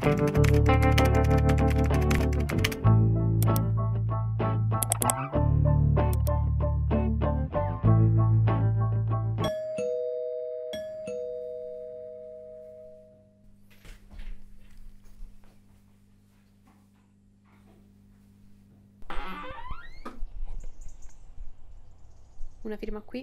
Una firma qui.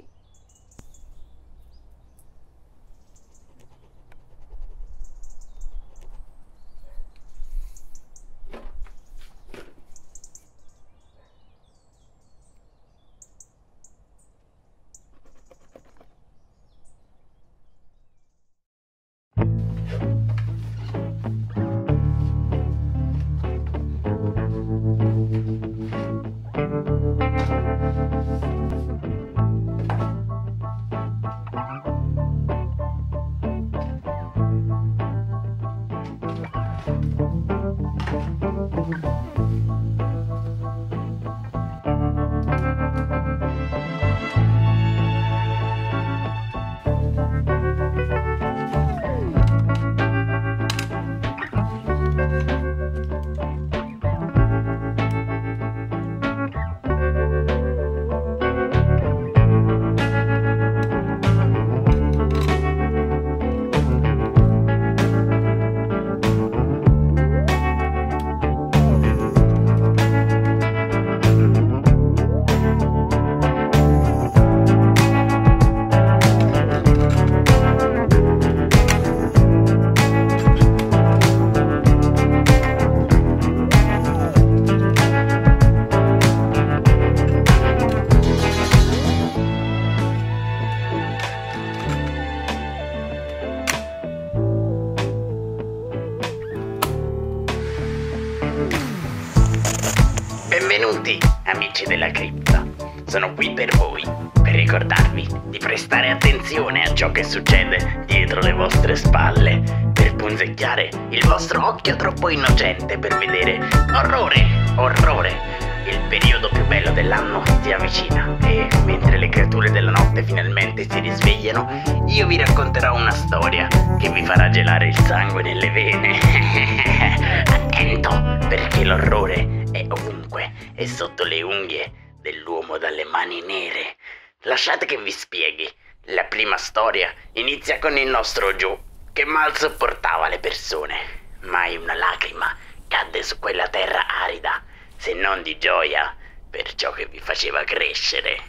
Benvenuti, amici della cripta. Sono qui per voi, per ricordarvi di prestare attenzione a ciò che succede dietro le vostre spalle, per punzecchiare il vostro occhio troppo innocente per vedere orrore, orrore. Il periodo più bello dell'anno si avvicina e mentre le creature della notte finalmente si risvegliano, io vi racconterò una storia che vi farà gelare il sangue nelle vene. Attento, perché l'orrore è ovunque e sotto le unghie dell'uomo dalle mani nere. Lasciate che vi spieghi. La prima storia inizia con il nostro Joe, che mal sopportava le persone. Mai una lacrima cadde su quella terra arida, se non di gioia per ciò che vi faceva crescere.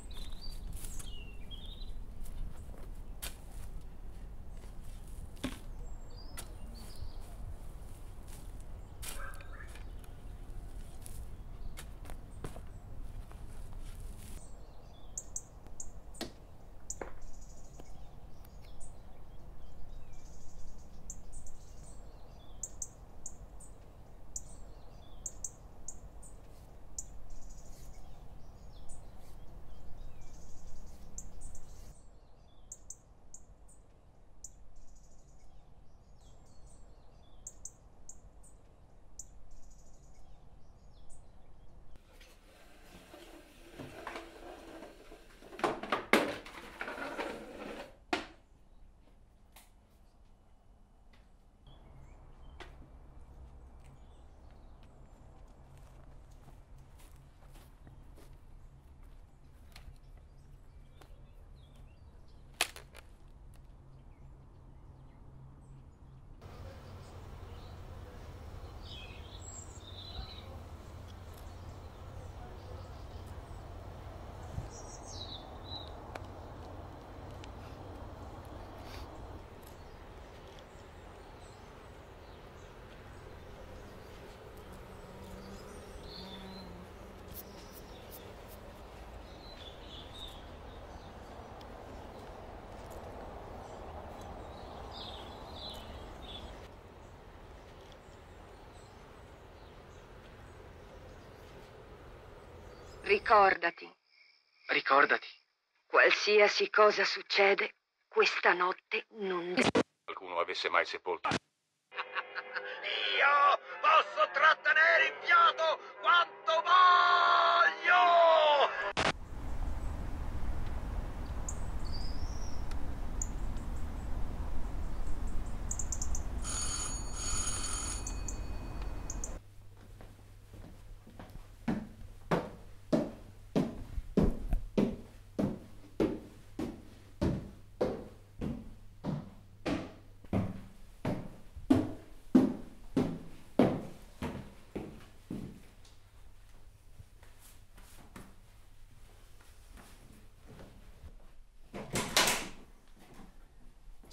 Ricordati, Ricordati. qualsiasi cosa succede, questa notte non... Qualcuno avesse mai sepolto. Io posso trattenere il fiato quanto voglio!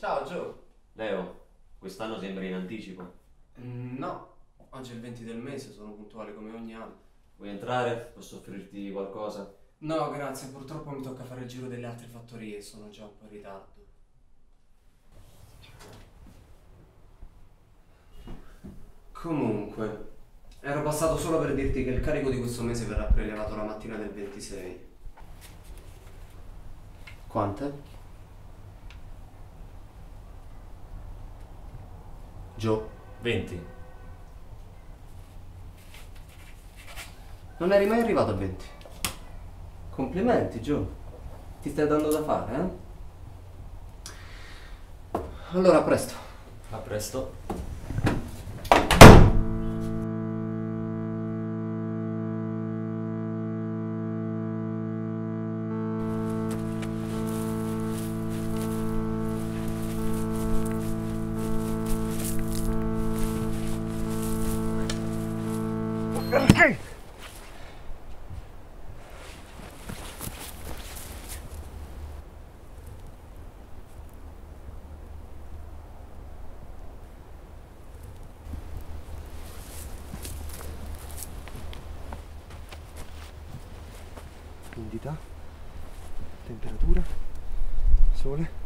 Ciao Joe. Leo, quest'anno sembri in anticipo. No, oggi è il 20 del mese, sono puntuale come ogni anno. Vuoi entrare? Posso offrirti qualcosa? No, grazie, purtroppo mi tocca fare il giro delle altre fattorie e sono già un po' in ritardo. Comunque, ero passato solo per dirti che il carico di questo mese verrà prelevato la mattina del 26. Quante? Joe, 20. non eri mai arrivato a 20. Complimenti, Joe. Ti stai dando da fare, eh? Allora, a presto. A presto. Umidità, temperatura, sole.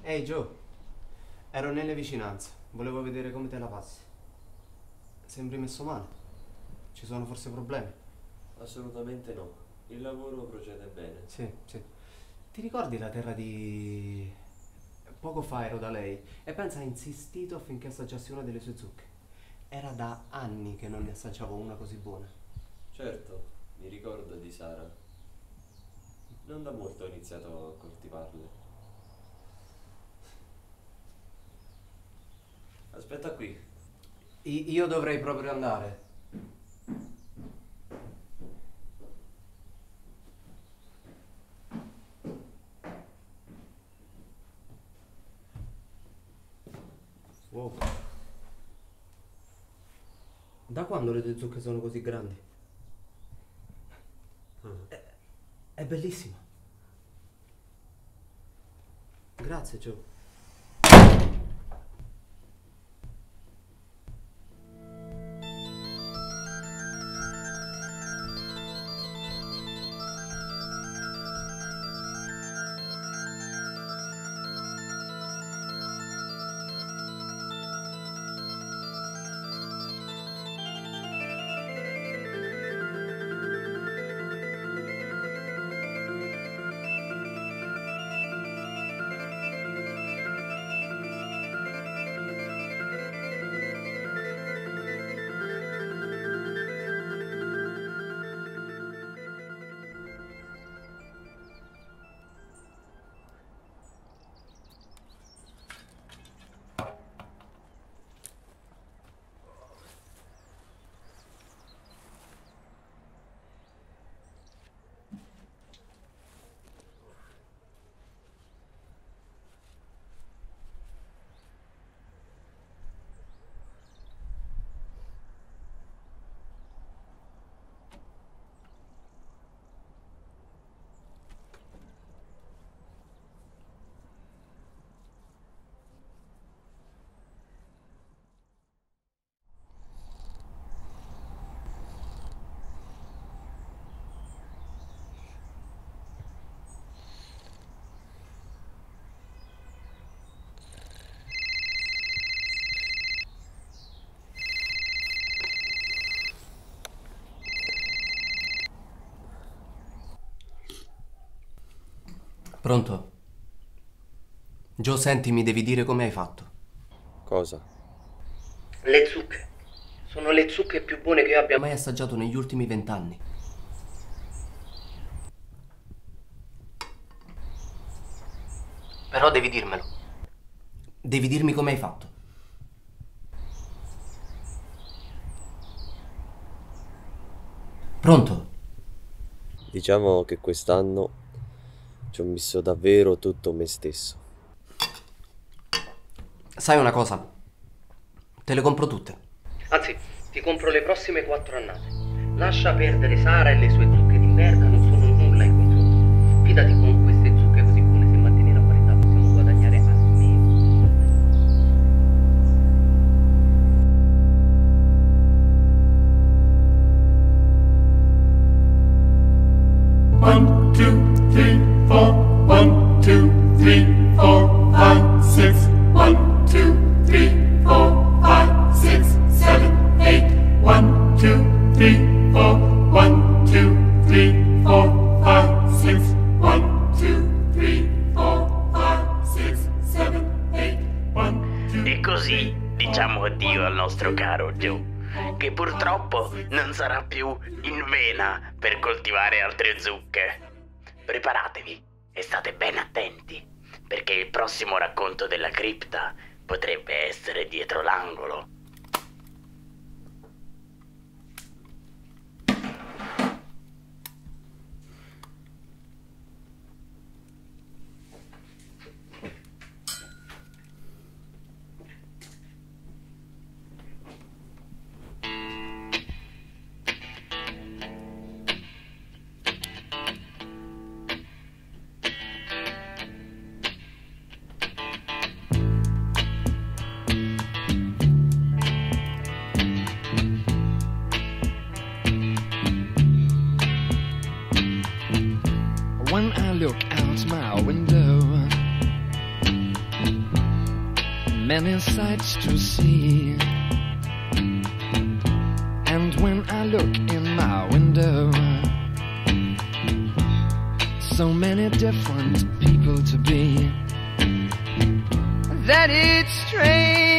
Ehi Joe, ero nelle vicinanze, volevo vedere come te la passi. Sembri messo male. Ci sono forse problemi? Assolutamente no. Il lavoro procede bene. Sì, sì. Ti ricordi la terra di... Poco fa ero da lei e pensa ha insistito affinché assaggiassi una delle sue zucche. Era da anni che non ne assaggiavo una così buona. Certo, mi ricordo di Sara. Non da molto ho iniziato a coltivarle. Aspetta qui. Io dovrei proprio andare. Wow. Da quando le tue zucche sono così grandi? È bellissima. Grazie, Joe. Pronto? Joe, senti, mi devi dire come hai fatto. Cosa? Le zucche. Sono le zucche più buone che io abbia mai assaggiato negli ultimi 20 anni. Però devi dirmelo. Devi dirmi come hai fatto. Pronto? Diciamo che quest'anno ci ho messo davvero tutto me stesso. Sai una cosa? Te le compro tutte. Anzi, ti compro le prossime 4 annate. Lascia perdere Sara e le sue zucche d'inverno, non sono nulla in confronto. Fidati, con queste zucche così buone, se mantieni la qualità possiamo guadagnare almeno. One, two, three, four. 1, 2, 3, 4, 5, 6. 1, 2, 3, 4, 5, 6, 7, 8. 1, 2, 3, 4. 1, 2, 3, 4, 5, 6. 1, 2, 3, 4, 5, 6, 7, 8. 1, 2, E così diciamo addio al nostro caro Joe, che purtroppo non sarà più in vena per coltivare altre zucche. Preparatevi e state ben attenti, perché il prossimo racconto della cripta potrebbe essere dietro l'angolo. When I look out my window, many sights to see. And when I look in my window, so many different people to be, that it's strange